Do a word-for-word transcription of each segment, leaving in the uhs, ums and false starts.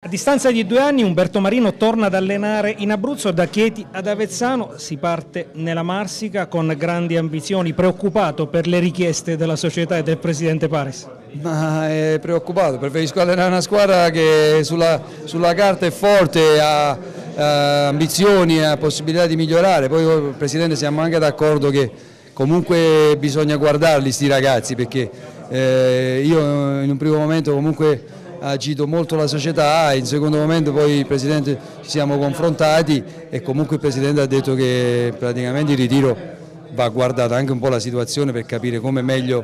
A distanza di due anni Umberto Marino torna ad allenare in Abruzzo. Da Chieti ad Avezzano si parte nella Marsica con grandi ambizioni, preoccupato per le richieste della società e del presidente Paris. Ma è preoccupato, preferisco allenare una squadra che sulla, sulla carta è forte, ha, ha ambizioni, ha possibilità di migliorare. Poi il presidente siamo anche d'accordo che comunque bisogna guardarli sti ragazzi, perché eh, io in un primo momento comunque ha agito molto la società, in secondo momento poi il Presidente ci siamo confrontati e comunque il Presidente ha detto che praticamente il ritiro va guardata anche un po' la situazione per capire come meglio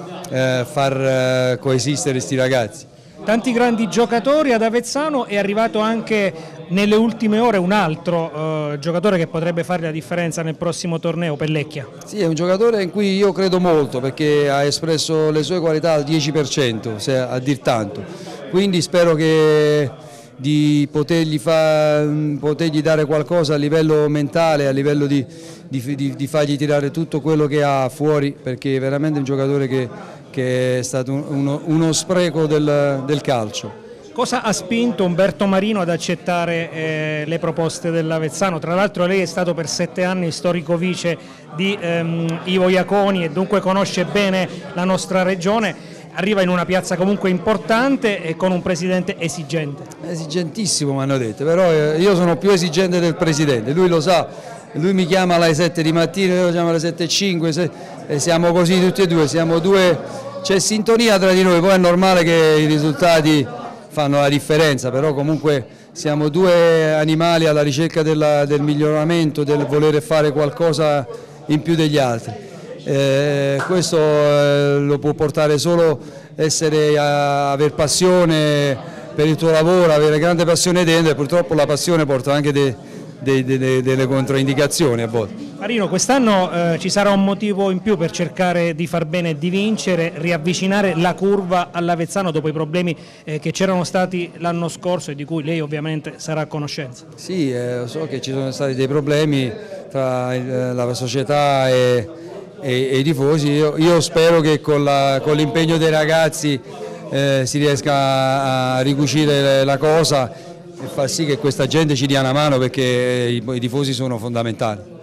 eh, far eh, coesistere questi ragazzi. Tanti grandi giocatori ad Avezzano, è arrivato anche nelle ultime ore un altro eh, giocatore che potrebbe fare la differenza nel prossimo torneo, Pellecchia. Sì, è un giocatore in cui io credo molto perché ha espresso le sue qualità al dieci per cento, se a dir tanto, quindi spero che di potergli, fa, potergli dare qualcosa a livello mentale, a livello di, di, di, di fargli tirare tutto quello che ha fuori, perché è veramente un giocatore che, che è stato uno, uno spreco del, del calcio. Cosa ha spinto Umberto Marino ad accettare eh, le proposte dell'Avezzano? Tra l'altro lei è stato per sette anni storico vice di ehm, Ivo Iaconi e dunque conosce bene la nostra regione. Arriva in una piazza comunque importante e con un presidente esigente. Esigentissimo mi hanno detto, però io sono più esigente del presidente, lui lo sa, lui mi chiama alle sette di mattina, io lo chiamo alle sette e cinque e siamo così tutti e due, siamo due, c'è sintonia tra di noi, poi è normale che i risultati fanno la differenza, però comunque siamo due animali alla ricerca della, del miglioramento, del volere fare qualcosa in più degli altri. Eh, questo eh, lo può portare solo essere, a, aver passione per il tuo lavoro, avere grande passione dentro, e purtroppo la passione porta anche de, de, de, de, delle controindicazioni a volte. Marino, quest'anno eh, ci sarà un motivo in più per cercare di far bene e di vincere, riavvicinare la curva all'Avezzano dopo i problemi eh, che c'erano stati l'anno scorso e di cui lei ovviamente sarà a conoscenza. Sì, eh, so che ci sono stati dei problemi tra il, la società e E, e i tifosi. Io, io spero che con l'impegno dei ragazzi eh, si riesca a, a ricucire la cosa e far sì che questa gente ci dia una mano, perché i, i tifosi sono fondamentali.